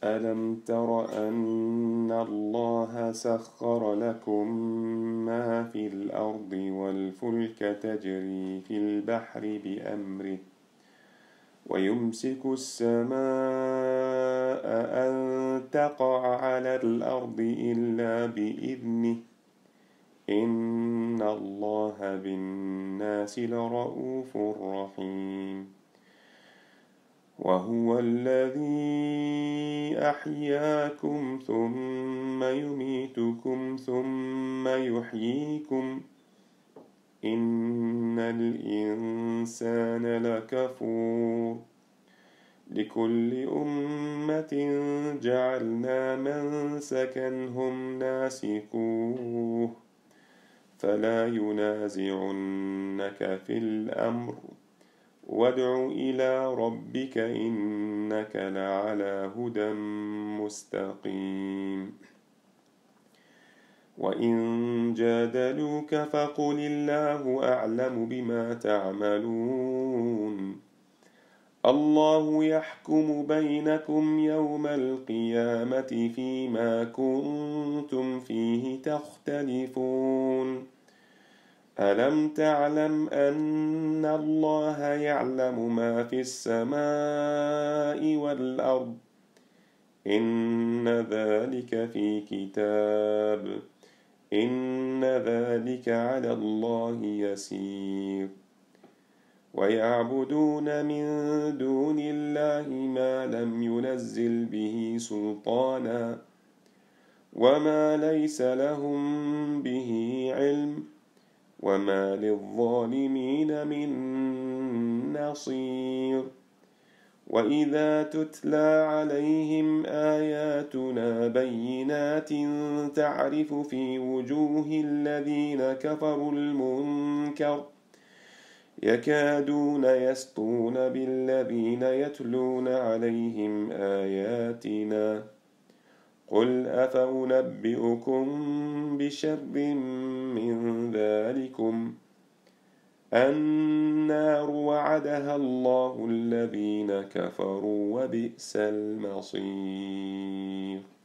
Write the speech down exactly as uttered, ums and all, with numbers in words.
ألم تر أن الله سخر لكم ما في الأرض والفلك تجري في البحر بأمره ويمسك السماء أن تقع على الأرض إلا بإذنه إن الله بالناس لرءوف رحيم وهو الذي أحياكم ثم يميتكم ثم يحييكم إن الإنسان لكفور لكل أمة جعلنا منسكا هم ناسكوه فلا ينازعنك في الأمر وادع إلى ربك إنك لعلى هدى مستقيم وإن جادلوك فقل الله أعلم بما تعملون الله يحكم بينكم يوم القيامة فيما كنتم فيه تختلفون ألم تعلم أن الله يعلم ما في السماء والأرض إن ذلك في كتاب إن ذلك على الله يسير ويعبدون من دون الله ما لم ينزل به سلطانا وما ليس لهم به علم وما للظالمين من نصير وإذا تتلى عليهم آياتنا بينات تعرف في وجوه الذين كفروا المنكر يكادون يسطون بالذين يتلون عليهم آياتنا قل أفأنبئكم بشر من ذلكم النار وعدها الله الذين كفروا وبئس المصير.